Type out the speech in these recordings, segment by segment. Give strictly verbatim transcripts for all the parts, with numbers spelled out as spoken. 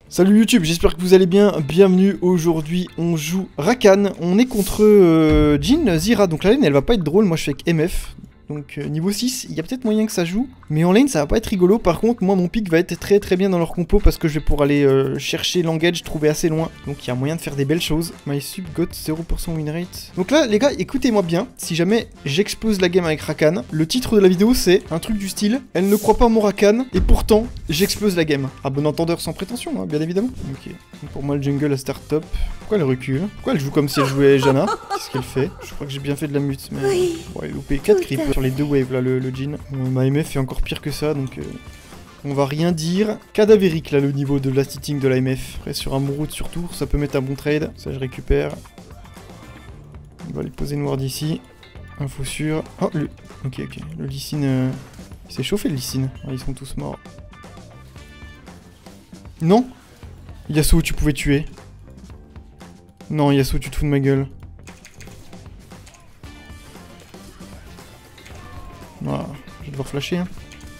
Salut YouTube, j'espère que vous allez bien, bienvenue. Aujourd'hui on joue Rakan, on est contre euh, Jhin, Zyra, donc la lane elle va pas être drôle, moi je fais avec M F. Donc euh, niveau six, il y a peut-être moyen que ça joue, mais en lane ça va pas être rigolo. Par contre moi mon pick va être très très bien dans leur compo parce que je vais pouvoir aller euh, chercher l'engage, trouver assez loin. Donc il y a moyen de faire des belles choses. My sub got zéro pour cent win rate. Donc là les gars, écoutez-moi bien, si jamais j'explose la game avec Rakan, le titre de la vidéo c'est un truc du style « Elle ne croit pas mon Rakan et pourtant j'explose la game ». À bon entendeur sans prétention, hein, bien évidemment. Ok, donc pour moi le jungle à start top. Pourquoi elle recule? Pourquoi elle joue comme si elle jouait Janna? Qu'est-ce qu'elle fait? Je crois que j'ai bien fait de la mute, mais... Oui. Bon, elle a loupé quatre creeps sur les deux waves là, le, le Jhin. Bon, ma M F est encore pire que ça, donc... Euh, on va rien dire. Cadavérique là, le niveau de last hitting de la M F. Après, sur un Mouroute sur tour, ça peut mettre un bon trade. Ça, je récupère. On va aller poser noir d'ici. Info sûr. Oh, le... Ok, ok. Le Lee Sin... Euh... Il s'est chauffé, le Lee Sin. Ah, ils sont tous morts. Non Yasuo, tu pouvais tuer. Non, Yasuo, tu te fous de ma gueule. Voilà, je vais devoir flasher. Hein.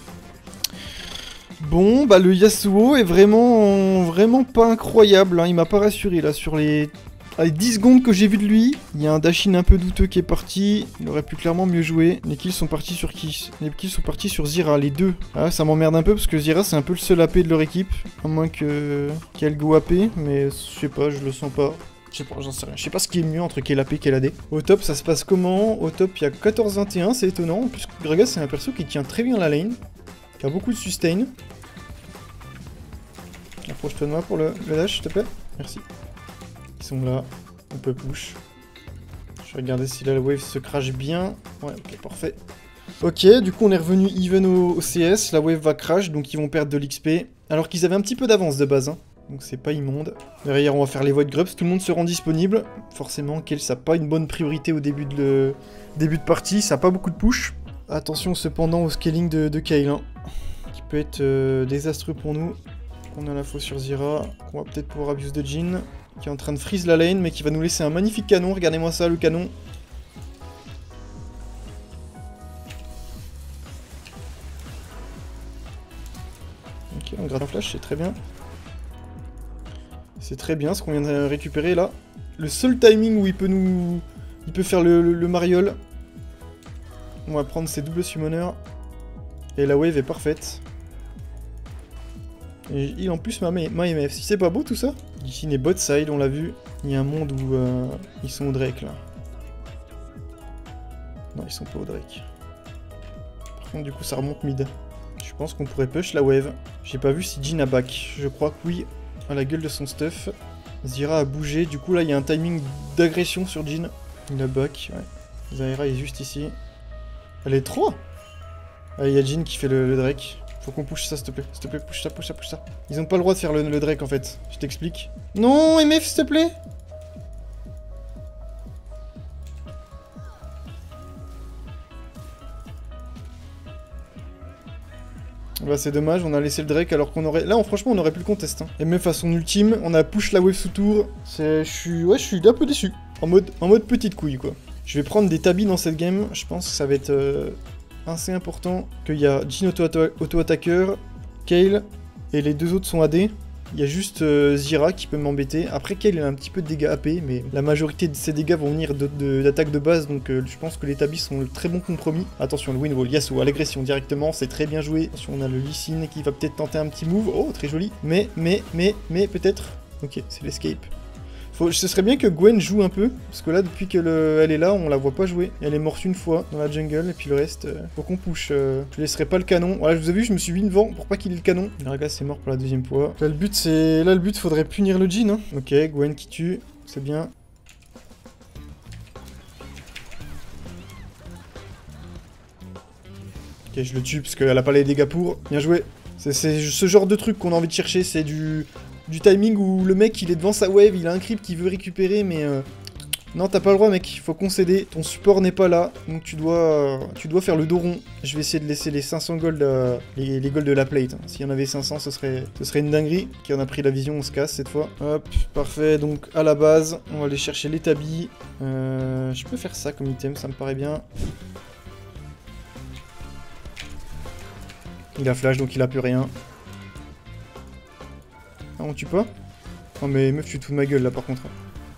Bon, bah le Yasuo est vraiment, vraiment pas incroyable. Hein. Il m'a pas rassuré là sur les... les dix secondes que j'ai vu de lui. Il y a un Dashin un peu douteux qui est parti. Il aurait pu clairement mieux jouer. Les kills sont partis sur qui? Les kills sont partis sur Zyra, les deux. Ah, ça m'emmerde un peu parce que Zyra c'est un peu le seul A P de leur équipe. À moins que qu'il y ait le go A P, mais je sais pas, je le sens pas. Je sais pas, j'en sais rien. Je sais pas ce qui est mieux entre quel A P et quel A D. Au top, ça se passe comment? Au top, il y a quatorze vingt et un, c'est étonnant. En plus, Gragas, c'est un perso qui tient très bien la lane. Qui a beaucoup de sustain. Approche-toi de moi pour le, le dash, s'il te plaît. Merci. Ils sont là. On peut push. Je vais regarder si là, la wave se crash bien. Ouais, ok, parfait. Ok, du coup, on est revenu even au, au C S. La wave va crash, donc ils vont perdre de l'X P. Alors qu'ils avaient un petit peu d'avance de base, hein. Donc c'est pas immonde. Derrière on va faire les Void Grubs, tout le monde se rend disponible. Forcément Kayle ça n'a pas une bonne priorité au début de, le... début de partie, ça n'a pas beaucoup de push. Attention cependant au scaling de, de Kayle, hein, qui peut être euh, désastreux pour nous. On a l'info sur Zyra, qu'on va peut-être pouvoir abuse de Jhin, qui est en train de freeze la lane, mais qui va nous laisser un magnifique canon. Regardez-moi ça, le canon. Ok, on gratte un flash, c'est très bien. C'est très bien ce qu'on vient de récupérer là. Le seul timing où il peut nous... Il peut faire le, le, le mariole. On va prendre ses doubles summoners. Et la wave est parfaite. Et il en plus ma, ma M F. Si c'est pas beau tout ça. Ici est bot side, on l'a vu. Il y a un monde où euh, ils sont au Drake là. Non, ils sont pas au Drake. Par contre du coup ça remonte mid. Je pense qu'on pourrait push la wave. J'ai pas vu si Jhin a back. Je crois que oui. À la gueule de son stuff. Zyra a bougé, du coup là il y a un timing d'agression sur Jhin. Il a back, ouais. Zyra est juste ici. Elle est trois. Ah, il y a Jhin qui fait le, le Drake. Faut qu'on push ça s'il te plaît, s'il te plaît, push ça, push ça, push ça. Ils ont pas le droit de faire le, le Drake en fait, je t'explique. Non, M F s'il te plaît. Bah c'est dommage, on a laissé le Drake alors qu'on aurait... Là on, franchement on aurait pu le contest. Hein. M F à son ultime, on a push la wave sous tour. Je suis... Ouais je suis un peu déçu. En mode... en mode petite couille quoi. Je vais prendre des tabis dans cette game, je pense que ça va être euh, assez important. Qu'il y a Jhin auto-attaqueur, Kayle, et les deux autres sont A D. Il y a juste euh, Zyra qui peut m'embêter. Après Kayle il a un petit peu de dégâts A P, mais la majorité de ses dégâts vont venir d'attaques de, de, de base, donc euh, je pense que les tabis sont le très bon compromis. Attention, le win wall, Yasuo à l'agression directement, c'est très bien joué. Attention, on a le Lee Sin qui va peut-être tenter un petit move. Oh, très joli. Mais, mais, mais, mais, peut-être... Ok, c'est l'escape. Faut... Ce serait bien que Gwen joue un peu, parce que là, depuis qu'elle elle est là, on la voit pas jouer. Elle est morte une fois dans la jungle, et puis le reste, euh, faut qu'on push. Euh... Je laisserai pas le canon. Voilà, je vous ai vu, je me suis mis devant pour pas qu'il ait le canon. Gragas c'est mort pour la deuxième fois. Là, le but, c'est... Là, le but, faudrait punir le Jhin. Hein. Ok, Gwen qui tue, c'est bien. Ok, je le tue, parce qu'elle a pas les dégâts pour. Bien joué. C'est ce genre de truc qu'on a envie de chercher, c'est du... Du timing où le mec il est devant sa wave, il a un creep qu'il veut récupérer mais euh... non t'as pas le droit mec, faut concéder, ton support n'est pas là, donc tu dois euh... tu dois faire le dos rond. Je vais essayer de laisser les cinq cents gold, euh... les, les gold de la plate, hein. S'il y en avait cinq cents ce serait, ce serait une dinguerie. Qui en a pris la vision, on se casse cette fois. Hop, parfait, donc à la base, on va aller chercher les tabis. Euh... Je peux faire ça comme item, ça me paraît bien. Il a flash donc il a plus rien. Ah, on tue pas? Oh mais meuf, tu te fous de ma gueule là par contre.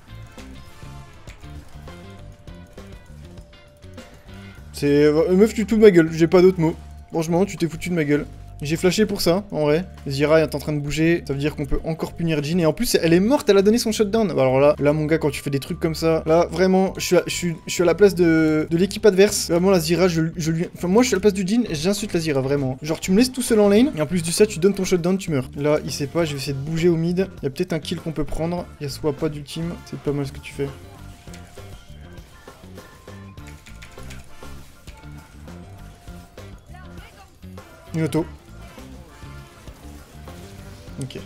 C'est... Euh, meuf, tu te fous de ma gueule, j'ai pas d'autres mots. Franchement, tu t'es foutu de ma gueule. J'ai flashé pour ça, en vrai. Zyra est en train de bouger, ça veut dire qu'on peut encore punir Jhin. Et en plus, elle est morte, elle a donné son shutdown. Alors là, là mon gars, quand tu fais des trucs comme ça, là, vraiment, je suis à, je suis, je suis à la place de, de l'équipe adverse. Vraiment, la Zyra, je, je lui... Enfin, moi, je suis à la place du Jhin et j'insulte la Zyra, vraiment. Genre, tu me laisses tout seul en lane, et en plus de ça, tu donnes ton shutdown, tu meurs. Là, il sait pas, je vais essayer de bouger au mid. Il y a peut-être un kill qu'on peut prendre. Yasuo a pas d'ultime, c'est pas mal ce que tu fais. Une auto. Ok.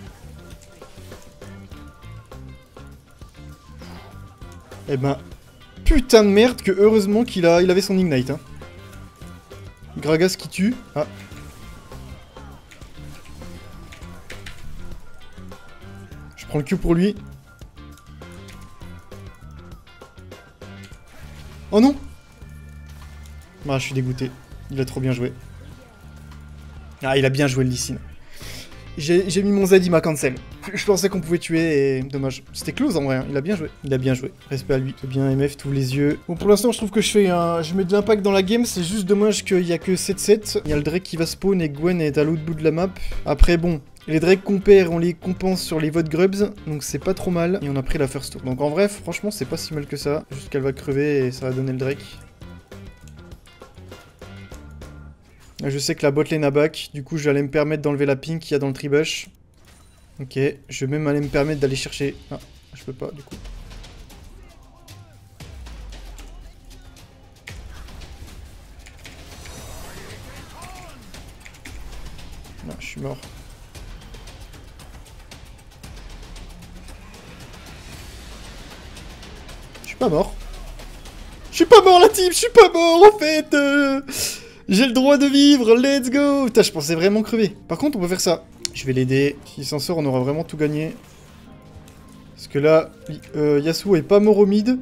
Eh ben, putain de merde que heureusement qu'il a, il avait son Ignite. Hein. Gragas qui tue. Ah. Je prends le Q pour lui. Oh non! Ah, je suis dégoûté. Il a trop bien joué. Ah, il a bien joué le Lee Sin. J'ai mis mon Z, il m'a cancel. Je pensais qu'on pouvait tuer et dommage. C'était close en vrai, hein. Il a bien joué. Il a bien joué. Respect à lui. C'est bien M F, tous les yeux. Bon, pour l'instant, je trouve que je fais un... Je mets de l'impact dans la game. C'est juste dommage qu'il y a que sept sept. Il y a le Drake qui va spawn et Gwen est à l'autre bout de la map. Après, bon, les Drake qu'on perd, on les compense sur les votes Grubs. Donc c'est pas trop mal. Et on a pris la first tour. Donc en vrai, franchement, c'est pas si mal que ça. Juste qu'elle va crever et ça va donner le Drake. Je sais que la botlane a back, du coup je vais aller me permettre d'enlever la ping qu'il y a dans le tribush. Ok, je vais même aller me permettre d'aller chercher... Ah, je peux pas du coup. Non, je suis mort. Je suis pas mort. Je suis pas mort la team, je suis pas mort en fait euh... J'ai le droit de vivre, let's go! Putain, je pensais vraiment crever. Par contre, on peut faire ça. Je vais l'aider. S'il s'en sort, on aura vraiment tout gagné. Parce que là, euh, Yasuo est pas mort au mid.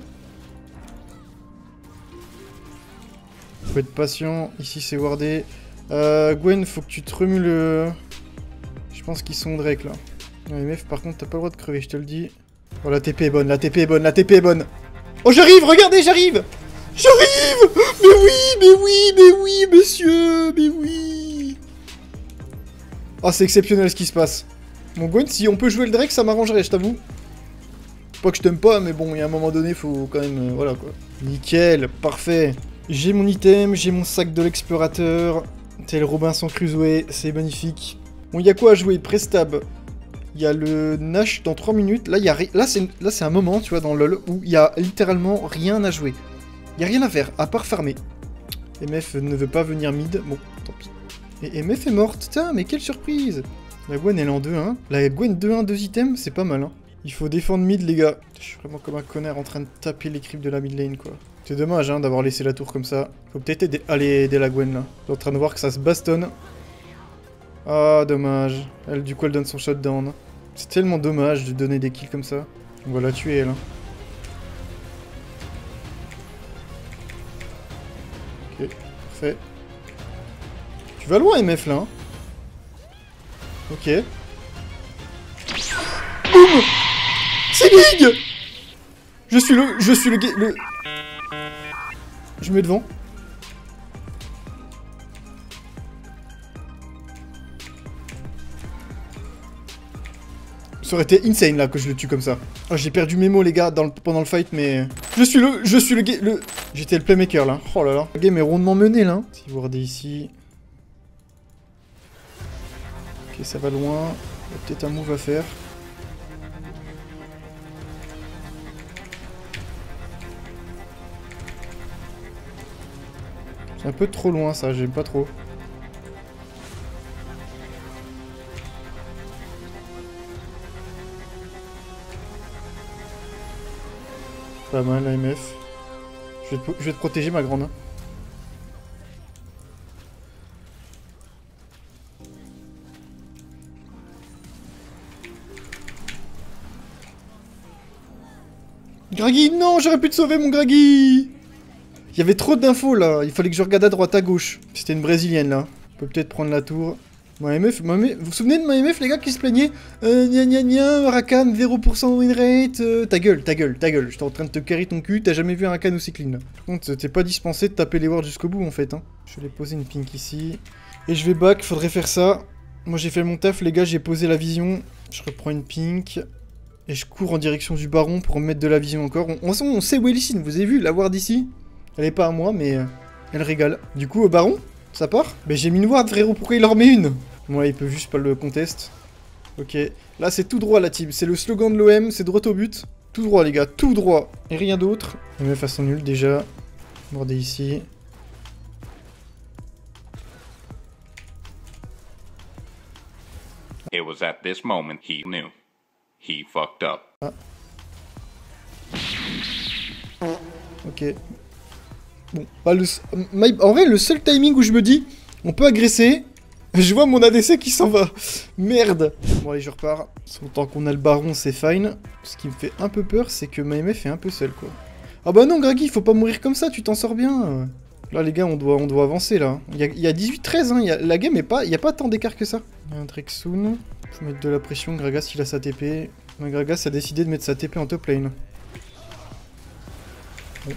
Faut être patient. Ici, c'est wardé. Euh, Gwen, faut que tu te remues le... Je pense qu'ils sont Drake, là. Non, M F, par contre, t'as pas le droit de crever, je te le dis. Oh, la T P est bonne, la T P est bonne, la T P est bonne! Oh, j'arrive, regardez, j'arrive! J'arrive! Mais oui, mais oui, mais oui, monsieur, mais oui. Ah, c'est exceptionnel ce qui se passe. Bon, Gwen, si on peut jouer le Drake, ça m'arrangerait, je t'avoue. Pas que je t'aime pas, mais bon, il y a un moment donné, faut quand même... Euh, voilà, quoi. Nickel, parfait. J'ai mon item, j'ai mon sac de l'explorateur. Tel Robinson Crusoe, c'est magnifique. Bon, il y a quoi à jouer? Prestab. Il y a le Nash dans trois minutes. Là, il y a ri... Là, c'est un moment, tu vois, dans LoL, où il y a littéralement rien à jouer. Il y a rien à faire, à part farmer. M F ne veut pas venir mid, bon, tant pis. Et M F est morte, putain, mais quelle surprise! La Gwen, elle est en deux un. La Gwen deux un, deux items, c'est pas mal, hein. Il faut défendre mid, les gars. Je suis vraiment comme un connard en train de taper les creeps de la mid lane, quoi. C'est dommage, hein, d'avoir laissé la tour comme ça. Faut peut-être aider... aller aider la Gwen, là. Je suis en train de voir que ça se bastonne. Ah, dommage. Elle, du coup, elle donne son shutdown. C'est tellement dommage de donner des kills comme ça. On va la tuer, elle, hein. Ok, parfait. Tu vas loin, M F, là, hein. Ok. Boum! C'est big! Je suis le... Je suis le... le... Je me mets devant. Ça aurait été insane, là, que je le tue comme ça. Oh, j'ai perdu mes mots, les gars, dans le... pendant le fight, mais... Je suis le... Je suis le... le... J'étais le playmaker, là. Oh là là. Le game est rondement mené, là. Si vous regardez ici... Ok, ça va loin. Il y a peut-être un move à faire. C'est un peu trop loin, ça. J'aime pas trop. Pas mal, la M F. Je vais, te, je vais te protéger, ma grande. Graggy, non, j'aurais pu te sauver, mon Graggy. Il y avait trop d'infos, là. Il fallait que je regarde à droite, à gauche. C'était une brésilienne, là. On peut peut-être prendre la tour. Ma M F, ma M F, vous vous souvenez de ma M F, les gars, qui se plaignaient euh, gna gna gna, Rakan, zéro pour cent win rate, euh, ta gueule, ta gueule, ta gueule, j'étais en train de te carry ton cul, t'as jamais vu un Rakan aussi clean. Par contre, t'es pas dispensé de taper les wards jusqu'au bout, en fait, hein. Je vais poser une pink ici. Et je vais back, faudrait faire ça. Moi, j'ai fait mon taf, les gars, j'ai posé la vision. Je reprends une pink. Et je cours en direction du baron pour mettre de la vision encore. On, on, on sait où est Lee Sin, vous avez vu, la ward ici. Elle est pas à moi, mais euh, elle régale. Du coup, au baron, ça part. Mais j'ai mis une ward, frérot, pourquoi il en remet une? Moi, il peut juste pas le contest. Ok, là c'est tout droit la team, c'est le slogan de l'O M, c'est droit au but. Tout droit les gars, tout droit, et rien d'autre. Et même façon nulle déjà. Border ici. It was at this moment he knew. He fucked up. Ah. Ok. Bon, bah le, my, en vrai le seul timing où je me dis, on peut agresser. Je vois mon A D C qui s'en va. Merde. Bon allez, je repars. Tant qu'on a le baron, c'est fine. Ce qui me fait un peu peur, c'est que ma M F est un peu seule, quoi. Ah bah non, Graggy, faut pas mourir comme ça, tu t'en sors bien. Là, les gars, on doit, on doit avancer, là. Il y a, il y a dix-huit treize, hein. Il y a, la game est pas... Il y a pas tant d'écart que ça. Il y a un Drake soon. Faut mettre de la pression. Gragas, il a sa T P. Mais Gragas a décidé de mettre sa T P en top lane. Bon.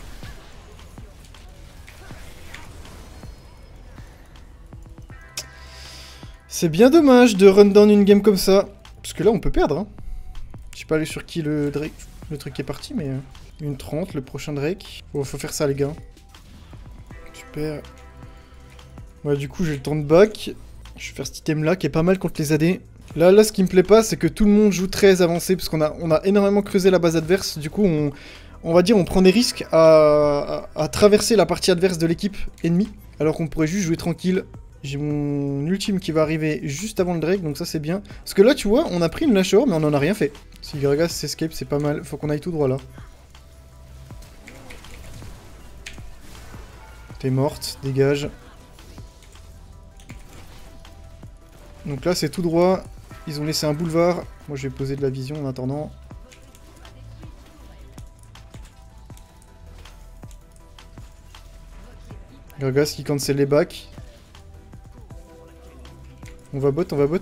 C'est bien dommage de run down une game comme ça. Parce que là, on peut perdre. Hein. Je sais pas aller sur qui le Drake. Le truc est parti, mais... Une trente, le prochain Drake. Bon, faut faire ça, les gars. Super. Ouais, du coup, j'ai le temps de back. Je vais faire cet item-là, qui est pas mal contre les A D. Là, là, ce qui me plaît pas, c'est que tout le monde joue très avancé, parce qu'on a, on a énormément creusé la base adverse. Du coup, on, on va dire, on prend des risques à, à, à traverser la partie adverse de l'équipe ennemie, alors qu'on pourrait juste jouer tranquille. J'ai mon ultime qui va arriver juste avant le Drake, donc ça c'est bien. Parce que là, tu vois, on a pris une Nashor, mais on en a rien fait. Si Gragas s'escape, c'est pas mal. Faut qu'on aille tout droit, là. T'es morte, dégage. Donc là, c'est tout droit. Ils ont laissé un boulevard. Moi, je vais poser de la vision en attendant. Gragas qui cancel les backs. On va bot, on va bot.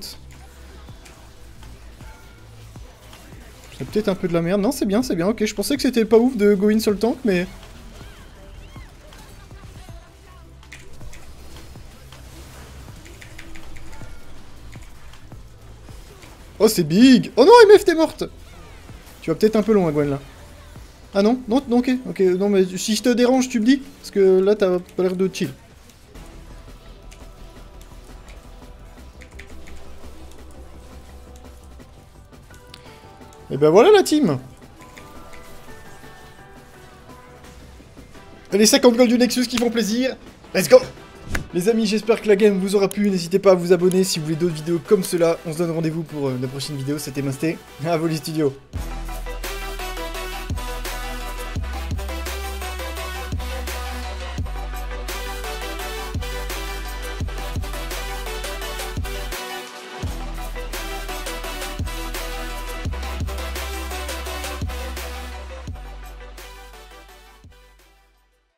C'est peut-être un peu de la merde. Non, c'est bien, c'est bien. Ok, je pensais que c'était pas ouf de go in sur le tank, mais... Oh, c'est big! Oh non, M F, t'es morte! Tu vas peut-être un peu loin, Gwen, là. Ah non? Non, non, ok, ok. Non, mais si je te dérange, tu me dis. Parce que là, t'as pas l'air de chill. Et ben voilà la team! Les cinquante gold du Nexus qui font plaisir! Let's go! Les amis, j'espère que la game vous aura plu, n'hésitez pas à vous abonner si vous voulez d'autres vidéos comme cela. On se donne rendez-vous pour euh, la prochaine vidéo, c'était Masté, à vous les studios.